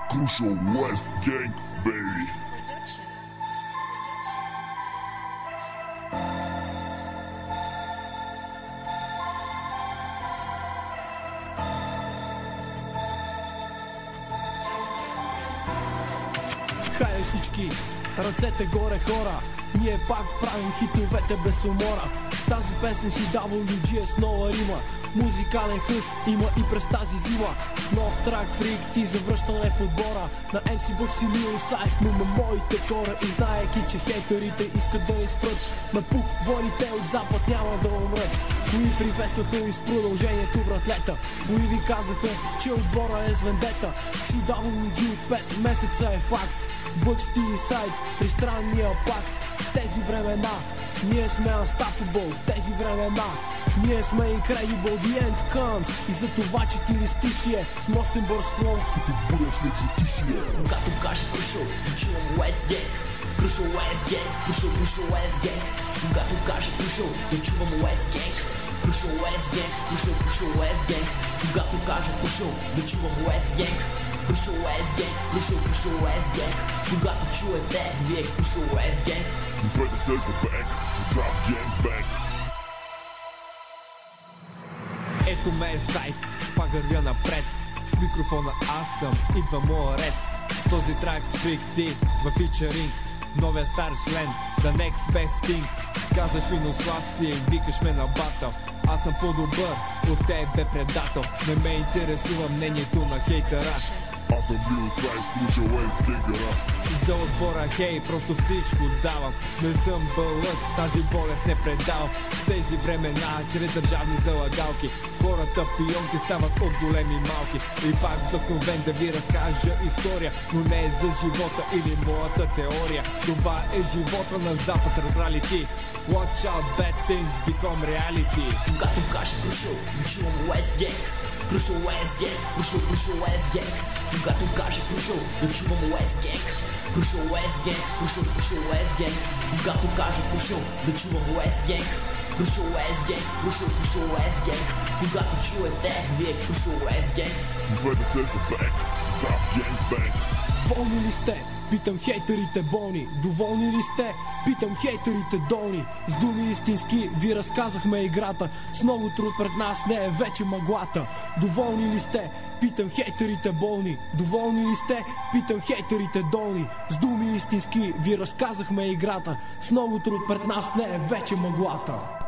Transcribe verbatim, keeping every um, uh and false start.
Crucial West Gang, baby. Хайде всички, ръцете горе хора, ние пак правим хитовете без умора. В тази песен си дабъл ю джи е с нова рима, музикален хъс има и през тази зима. Нов трак фрик ти завръщане в отбора на ем си Бъкс и Лил Сайт, но на моите хора. И знаеки, че хейтерите искат да ни спрат, на пук войните от запад няма да умрат. Кои приветстваха и с продължението братлета, кои ви казаха, че отбора е с вендета. си дабъл ю джи от пет месеца е факт, Бъкс и Сайт, тристранния пакт. В тези времена ние сме unstoppable, в тези времена ние сме incredible, the end comes. И за това четиристишие с мощен бърз флоу, като буря след затишие. Когато кажа Crucial, чувам West Gang, Crucial West Gang, Crucial, Crucial West Gang. Когато кажа Crucial, чувам West Gang, Crucial West Gang, Crucial, Crucial West Gang. Когато кажа Crucial, чувам West Gang, Crucial West Gang, Crucial, Crucial West Gang. Когато чуете, вие Crucial West Gang. Двете се за бек, за Trap Gang Bang. Ето ме е Сайт, пак вървя напред. С микрофона аз съм, идва моя ред. Този трак с Фрик ти във фичеринг, новия стар член, the next best thing. Казваш ми, но слаб си и викаш ме на батъл. Аз съм по-добър от тебе, предател. Не ме интересува мнението на хейтера. Аз съм Лил Сайт, Crucial West Gang. За отбора хей, просто всичко давам. Не съм бълък, тази болест не предавам. В тези времена, чрез държавни залагалки, хората пионки стават от големи малки. И пак вдъхновен да ви разкажа история, но не е за живота или моята теория. Това е живота на запад, разбрали ти? Watch out, bad things become reality. Когато кажа Crucial, чувам West Gang, Crucial West Gang, Crucial, Crucial West Gang. Когато кажа Crucial, чувам West Gang, Crucial West Gang, Crucial, Crucial West Gang. Когато кажа Crucial, чувам West Gang, Crucial West Gang, Crucial, Crucial West Gang. Когато чуете, вие Crucial West Gang. Двете се за бек, за Trap Gang Bang. Болни ли сте? Питам хейтерите болни. Доволни ли сте? Питам хейтерите долни. С думи истински ви разказахме играта, с много труд пред нас не е вече мъглата. Доволни ли сте? Питам хейтерите болни. Доволни ли сте? Питам хейтерите долни. С думи истински ви разказахме играта, с много труд пред нас не е вече мъглата.